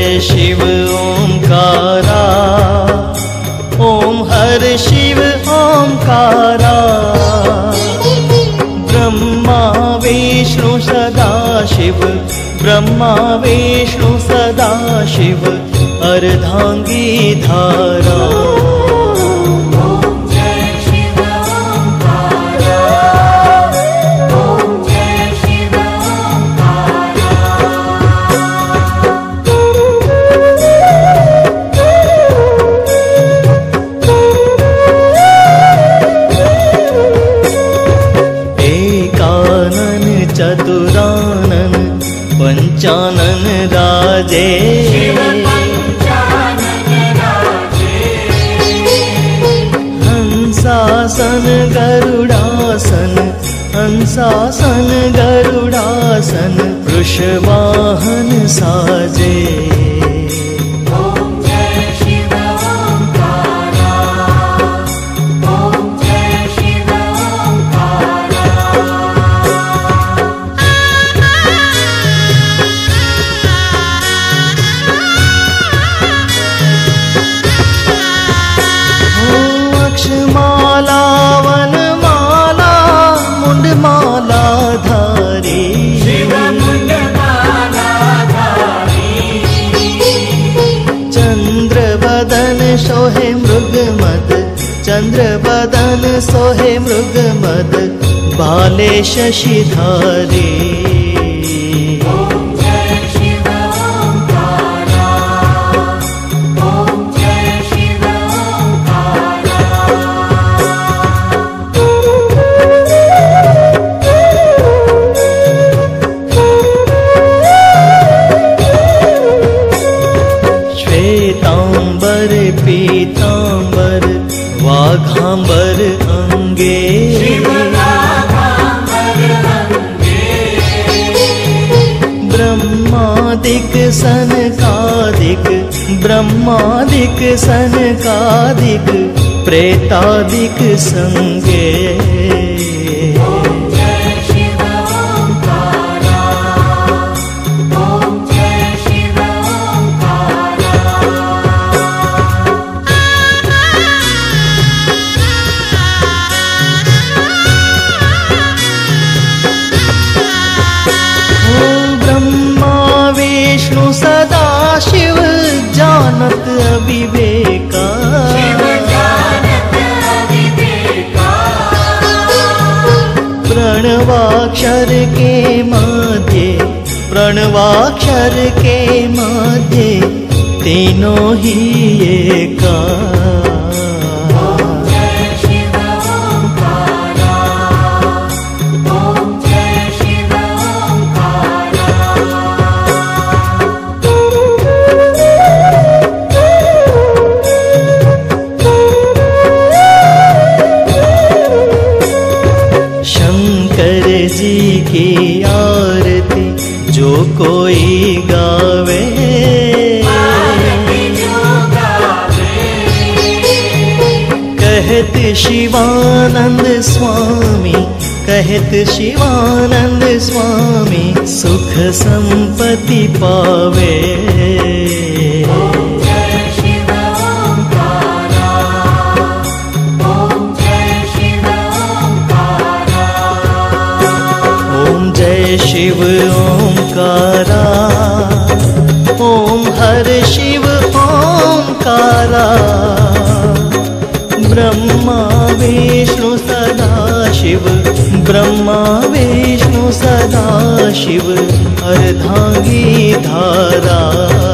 जय शिव ओंकारा, ओम हर शिव ओंकारा। ब्रह्मा विष्णु सदा शिव, ब्रह्मा विष्णु सदा शिव, अर्धांगी धारा। चतुरानन पंचानन राजे, हंसासन गरुडासन, हंसासन गरुडासन, वृषवाहन साजे। माला वनमाला मुंडमाला धारी, शिव मुंडमाला धारी। चंद्रवदन सोहे मृगमद, चंद्रवदन सोहे मृगमद, बाले शशिधारी। पीतांबर वाघांबर अंगे, ब्रह्मादिक सनकादिक, ब्रह्मादिक सनकादिक, प्रेतादिक संगे। विष्णु सदा शिव जानत अविवेका, प्रणवाक्षर के मध्य, प्रणवाक्षर के मध्य, तीनों ही एका। जी की आरती जो कोई गावे, कहत शिवानंद स्वामी, कहत शिवानंद स्वामी, सुख संपत्ति पावे। जय शिव ओंकारा, ओम हर शिव ओंकारा। ब्रह्मा विष्णु सदा शिव, ब्रह्मा विष्णु सदा शिव, अर्धांगी धारा।